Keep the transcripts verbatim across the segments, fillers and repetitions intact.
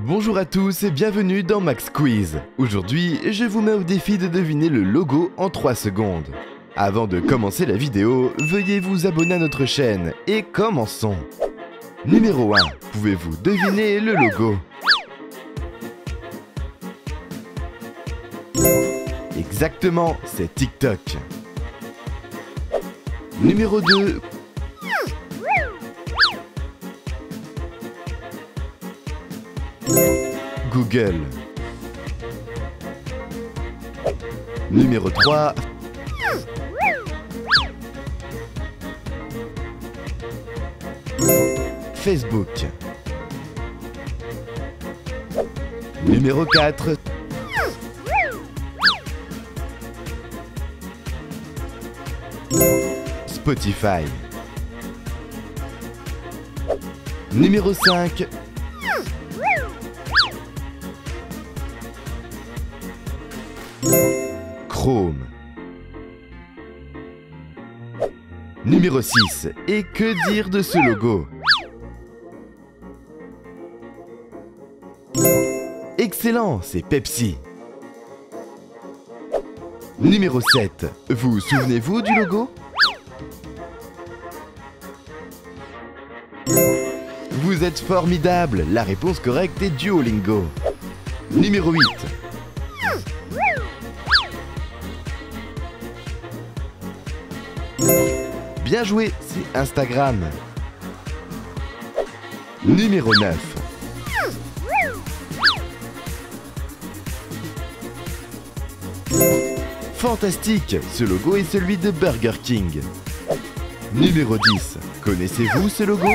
Bonjour à tous et bienvenue dans Max Quiz. Aujourd'hui, je vous mets au défi de deviner le logo en trois secondes. Avant de commencer la vidéo, veuillez vous abonner à notre chaîne et commençons. Numéro un, pouvez-vous deviner le logo? Exactement, c'est TikTok. Numéro deux. Google. Numéro trois. Facebook. Numéro quatre. Spotify. Numéro cinq. Chrome. Numéro six. Et que dire de ce logo? Excellent, c'est Pepsi. Numéro sept. Vous souvenez-vous du logo? Vous êtes formidable, la réponse correcte est Duolingo. Numéro huit. Bien joué, c'est Instagram. Numéro neuf. Fantastique, ce logo est celui de Burger King. Numéro dix. Connaissez-vous ce logo?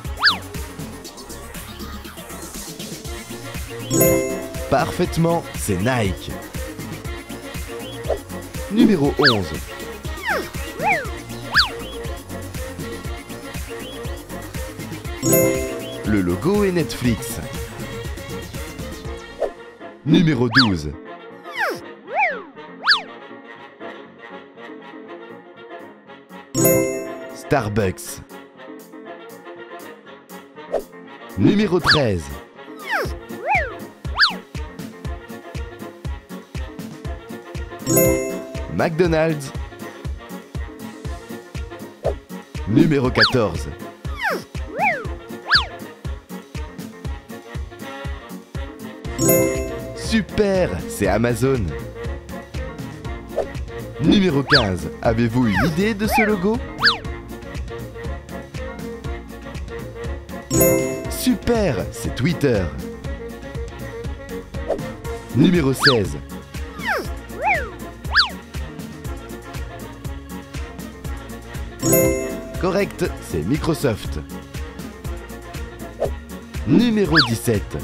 Parfaitement, c'est Nike. Numéro onze. Le logo est Netflix. Numéro douze. Starbucks. Numéro treize. McDonald's. Numéro quatorze. Super, c'est Amazon. Numéro quinze. Avez-vous une idée de ce logo? Super, c'est Twitter. Numéro seize. Correct, c'est Microsoft. Numéro dix-sept.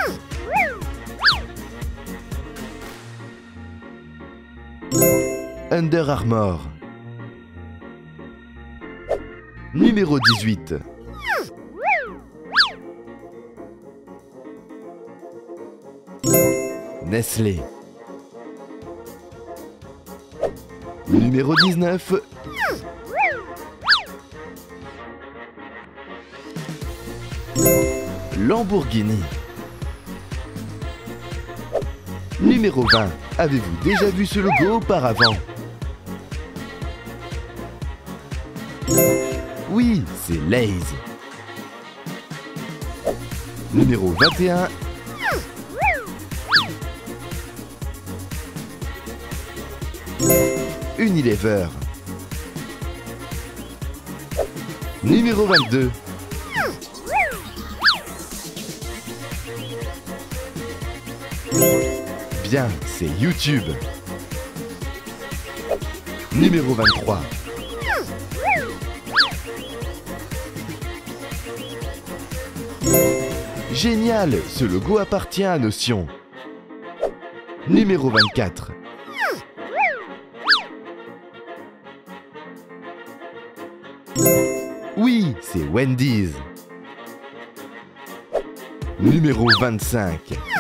Under Armour. Numéro dix-huit. Nestlé. Numéro dix-neuf. Lamborghini. Numéro vingt. Avez-vous déjà vu ce logo auparavant? Oui, c'est Lay's. Numéro vingt et un. Unilever. Numéro vingt-deux. Bien, c'est YouTube. Numéro vingt-trois. Génial, ce logo appartient à Notion. Numéro vingt-quatre. Oui, c'est Wendy's. Numéro vingt-cinq.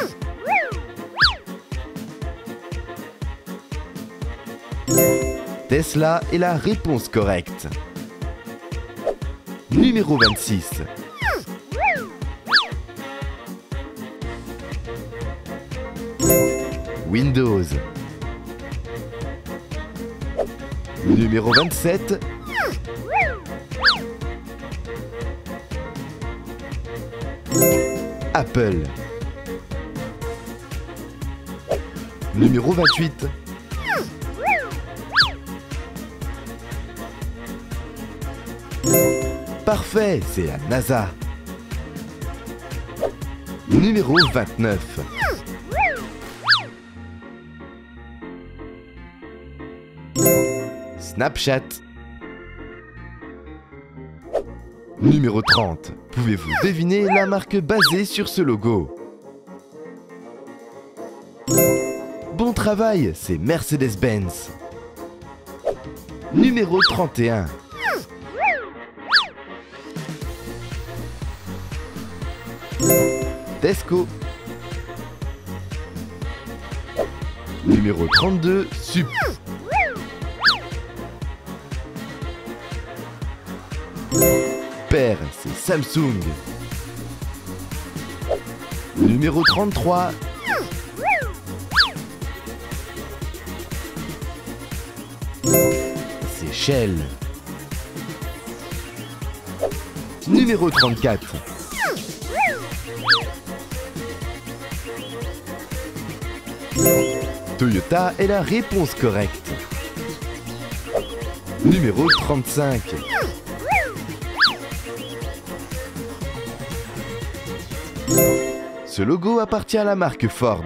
Tesla est la réponse correcte. Numéro vingt-six. Windows. Numéro vingt-sept. Apple. Numéro vingt-huit. Parfait, c'est la NASA. Numéro vingt-neuf. Snapchat. Numéro trente. Pouvez-vous deviner la marque basée sur ce logo? Bon travail, c'est Mercedes-Benz. Numéro trente et un. Tesco. Numéro trente-deux, Sup. Père, c'est Samsung. Numéro trente-trois. C'est Shell. Numéro trente-quatre. Toyota est la réponse correcte. Numéro trente-cinq. Ce logo appartient à la marque Ford.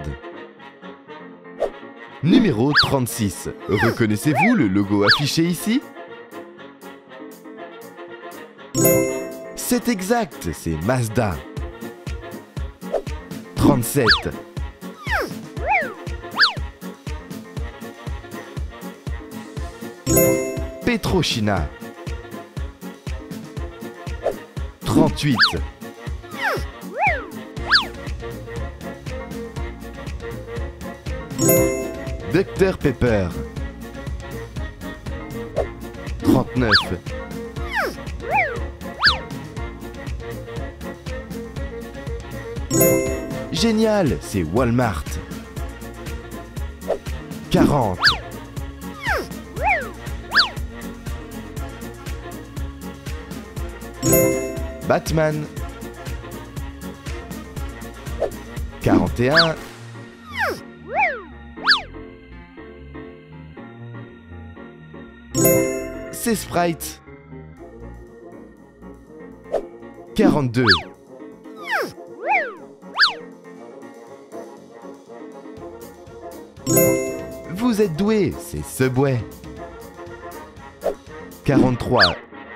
Numéro trente-six. Reconnaissez-vous le logo affiché ici? C'est exact, c'est Mazda. trente-sept. Petrochina. trente-huit. docteur Pepper. trente-neuf. Génial, c'est Walmart. quarante. Batman. quarante et un. C'est Sprite. quarante-deux. Vous êtes doué, c'est Subway. quarante-trois.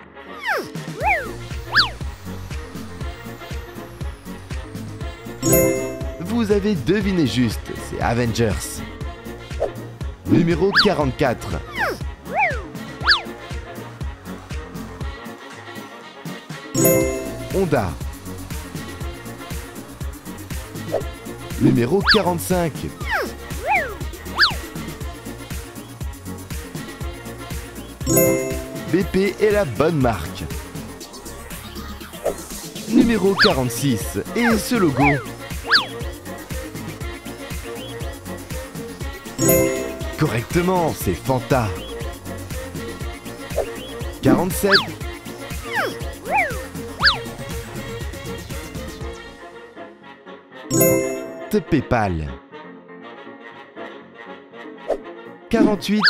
Vous avez deviné juste, c'est Avengers. Numéro quarante-quatre. Honda. Numéro quarante-cinq. B P est la bonne marque. Numéro quarante-six. Et ce logo? Correctement, c'est Fanta. quarante-sept. PayPal. quarante-huit.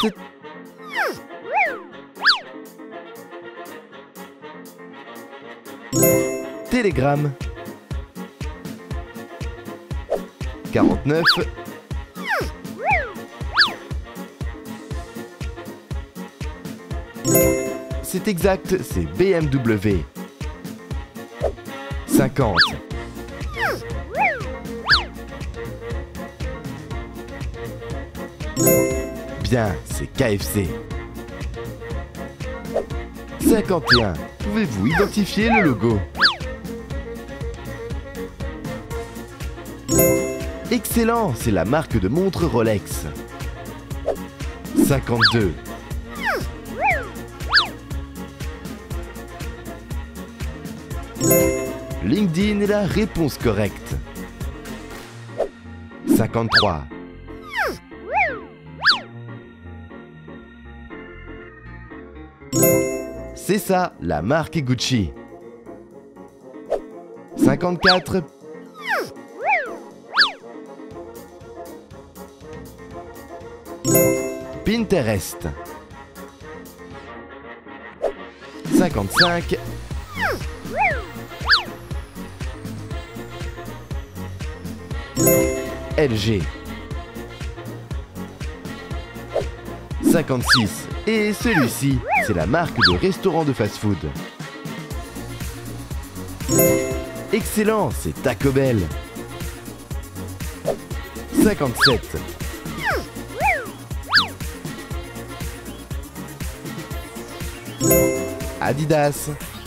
Telegram. quarante-neuf. C'est exact, c'est B M W. cinquante. Bien, c'est K F C. cinquante et un. Pouvez-vous identifier le logo? Excellent, c'est la marque de montre Rolex. cinquante-deux. LinkedIn est la réponse correcte. cinquante-trois. C'est ça, la marque Gucci. cinquante-quatre. Pinterest. cinquante-cinq. L G. cinquante-six. Et celui-ci, c'est la marque de restaurant de fast-food. Excellent, c'est Taco Bell. cinquante-sept. Adidas.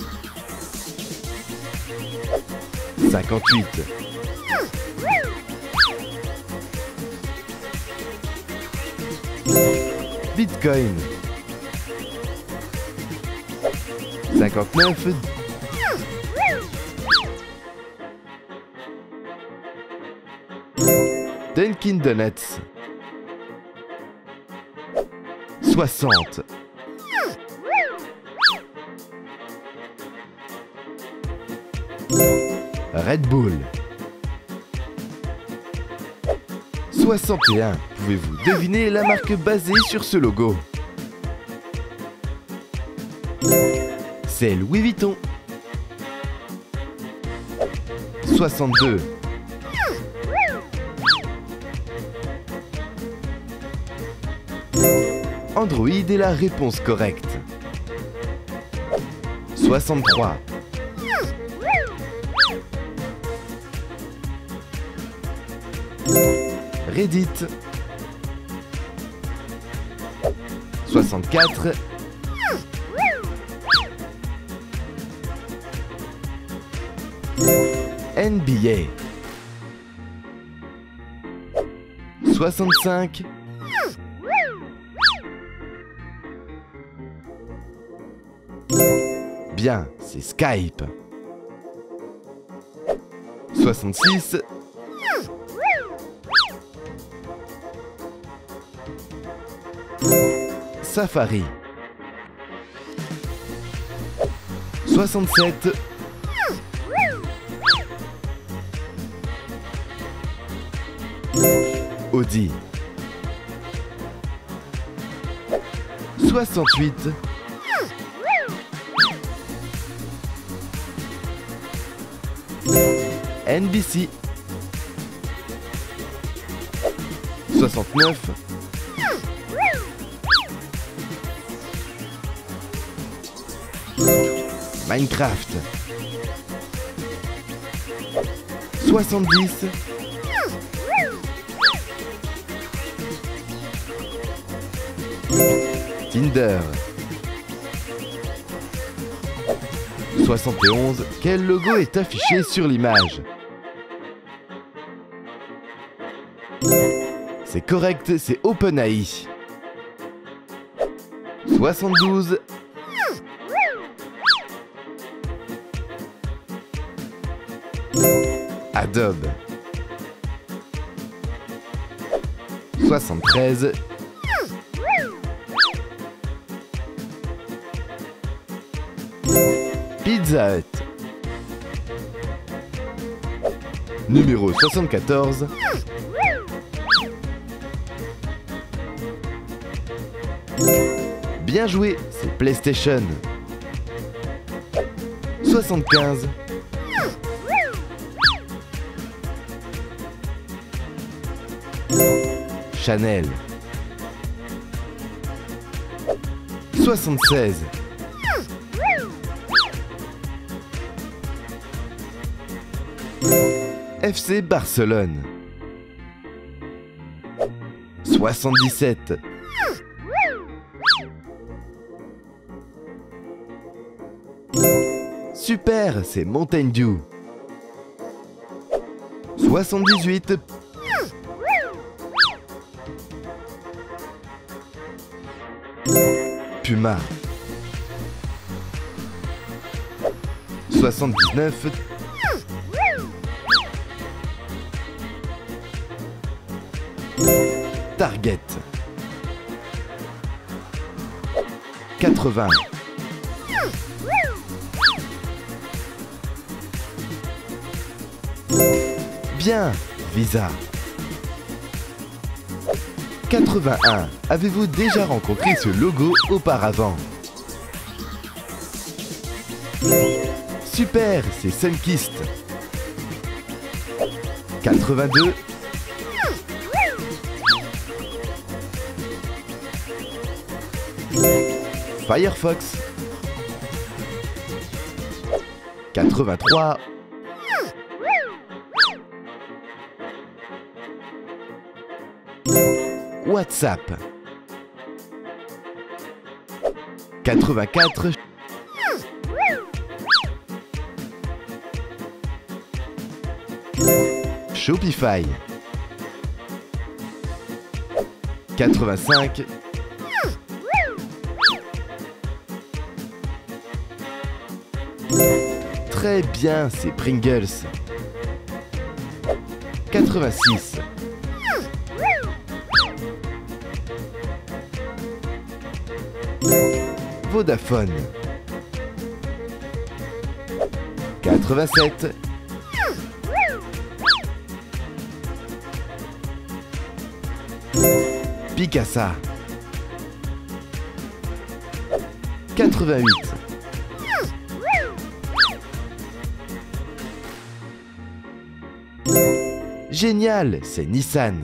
cinquante-huit. Bitcoin. cinquante-neuf. Dunkin' Donuts. soixante. Red Bull. soixante et un. Pouvez-vous deviner la marque basée sur ce logo? C'est Louis Vuitton. soixante-deux. Android est la réponse correcte. soixante-trois. Reddit. soixante-quatre. N B A. soixante-cinq. Bien, c'est Skype. soixante-six. Safari. soixante-sept. Audi. soixante-huit. N B C. soixante-neuf. Minecraft. soixante-dix. Tinder. soixante et onze. Quel logo est affiché sur l'image? C'est correct, c'est OpenAI. soixante-douze. Adobe. soixante-treize. Pizza Hut. Numéro soixante-quatorze. Bien joué, c'est PlayStation. soixante-quinze. Chanel. soixante-seize. F C Barcelone. soixante-dix-sept. Super, c'est Mountain Dew. soixante-dix-huit. Puma. soixante-dix-neuf. Target. quatre-vingts. Bien, Visa. quatre-vingt-un. Avez-vous déjà rencontré ce logo auparavant? Super, c'est Sunkist. quatre-vingt-deux. Firefox. quatre-vingt-trois. WhatsApp. quatre-vingt-quatre. Shopify. quatre-vingt-cinq. Très bien, c'est Pringles. quatre-vingt-six. Vodafone. quatre-vingt-sept. Picasa. quatre-vingt-huit. Génial, c'est Nissan.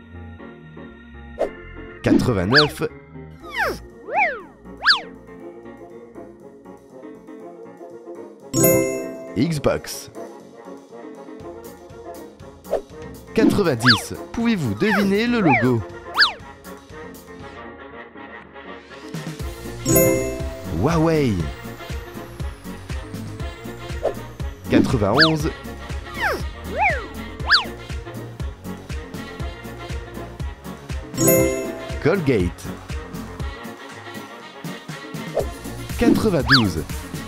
quatre-vingt-neuf. Xbox. quatre-vingt-dix. Pouvez-vous deviner le logo? Huawei. quatre-vingt-onze. Colgate. quatre-vingt-douze.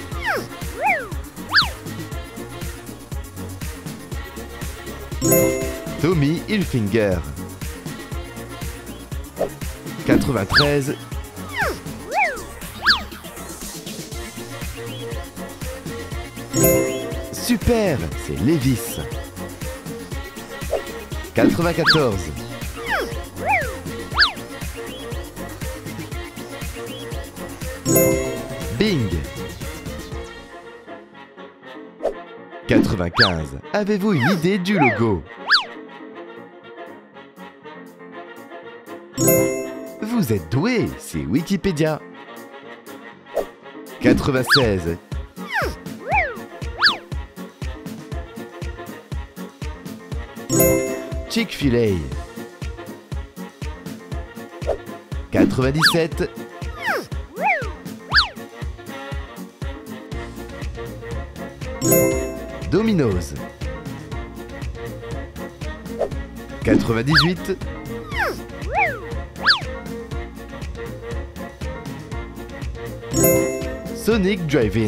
Tommy Hilfiger. quatre-vingt-treize. Super, c'est Levi's. quatre-vingt-quatorze. Bing. quatre-vingt-quinze. Avez-vous une idée du logo? Vous êtes doué, c'est Wikipédia. quatre-vingt-seize. Chick-fil-A. quatre-vingt-dix-sept. Domino's. quatre-vingt-dix-huit. Sonic Drive-In.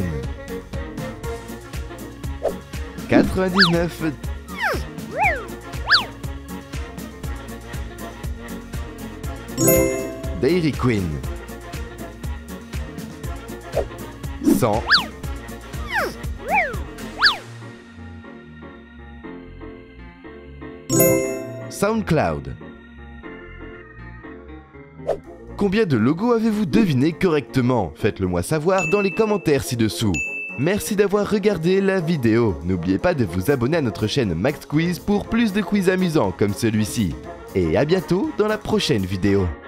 quatre-vingt-dix-neuf. Dairy Queen. cent. SoundCloud. Combien de logos avez-vous deviné correctement? Faites-le moi savoir dans les commentaires ci-dessous. Merci d'avoir regardé la vidéo. N'oubliez pas de vous abonner à notre chaîne Max Quiz pour plus de quiz amusants comme celui-ci. Et à bientôt dans la prochaine vidéo.